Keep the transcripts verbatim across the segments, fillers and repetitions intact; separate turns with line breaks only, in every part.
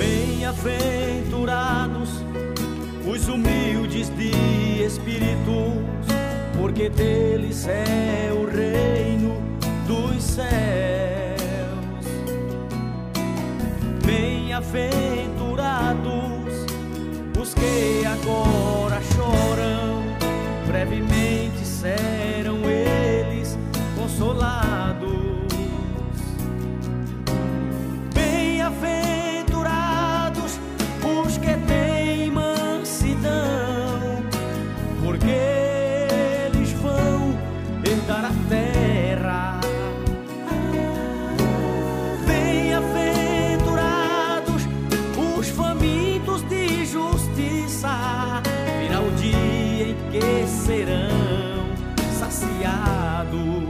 Bem-aventurados os humildes de espíritos, porque deles é o reino dos céus. Bem-aventurados os que agora choram, brevemente serão eles consolados. Bem-aventurados os que têm mansidão, porque eles vão herdar a terra. Bem-aventurados os famintos de justiça, virá o dia em que serão saciados.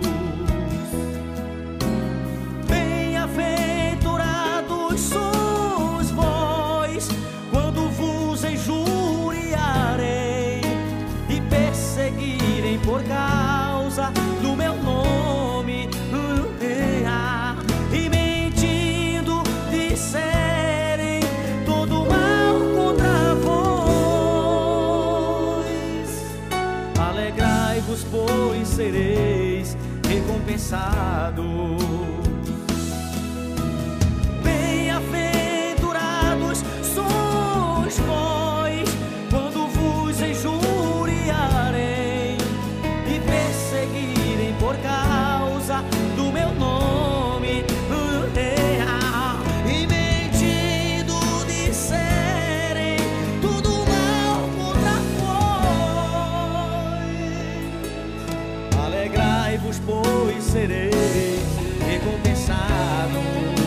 Bem-aventurados sois vós quando vos injuriarem e perseguirem por causa do meu nome, e mentindo disserem todo mal contra vós. Alegrai-vos, pois sereis recompensados. Bem-aventurados sois vós quando vos injuriarem e perseguirem por causa do meu nome, e mentindo disserem tudo mal contra vós. Alegrai-vos, pois sereis recompensados.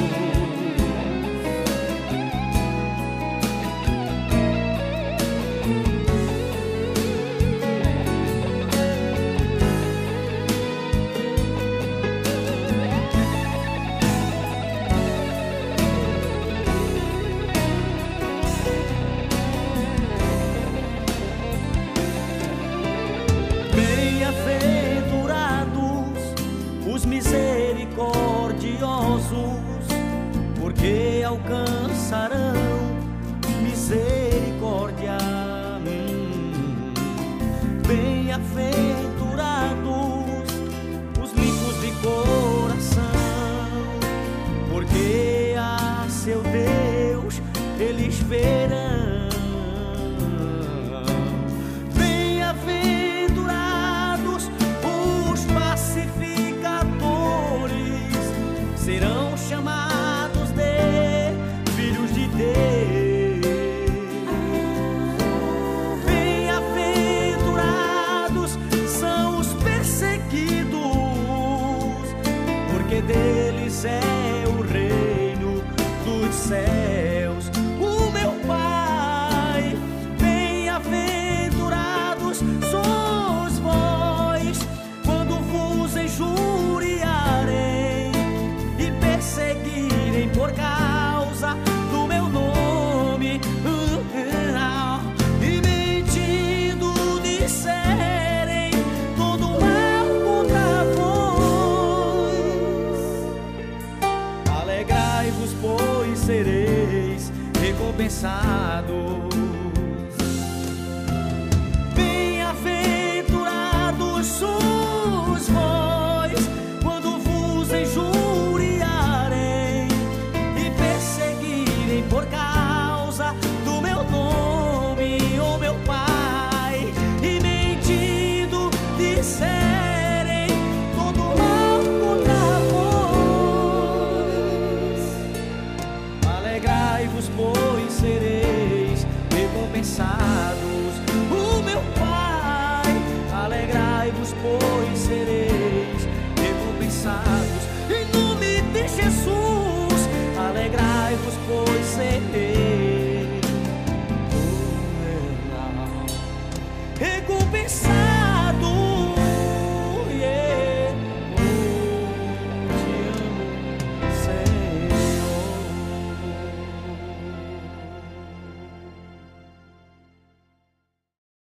Bem-aventurados os misericordiosos, porque alcançarão misericórdia. Hum. Bem-aventurados os limpos de coração, porque a seu Deus eles verão. Bem-aventurados os pacificadores, serão chamados de filhos de Deus. Bem-aventurados são os perseguidos, porque deles é o reino dos céus. O meu Pai, bem-aventurados sois vós quando vos injuriarem e perseguirem por causa do meu nome, e mentindo disserem todo mal contra vós. Alegrai-vos, pois sereis recompensados. Bem-aventurados sois vós quando vos injuriarem e perseguirem por causa do meu nome, ó meu Pai, e mentindo disserem todo mal contra vós. Alegrai-vos, pois sereis recompensados.